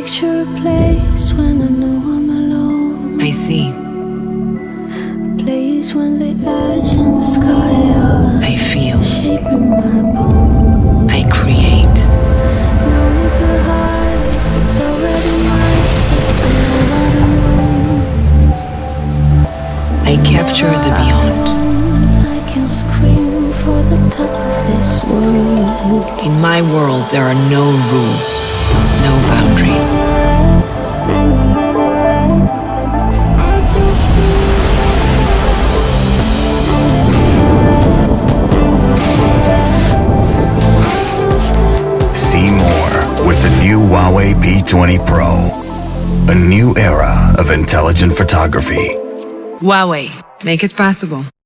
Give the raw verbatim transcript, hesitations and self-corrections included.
picture a place when I know I'm alone. I see. A place when the earth and the sky are I feel. shaping my bones. I create. No need to hide, it's already mine. Speak the nobody knows. I capture the beyond. I can scream for the top of this world. In my world, there are no rules, no boundaries. See more with the new Huawei P twenty Pro. A new era of intelligent photography. Huawei, make it possible.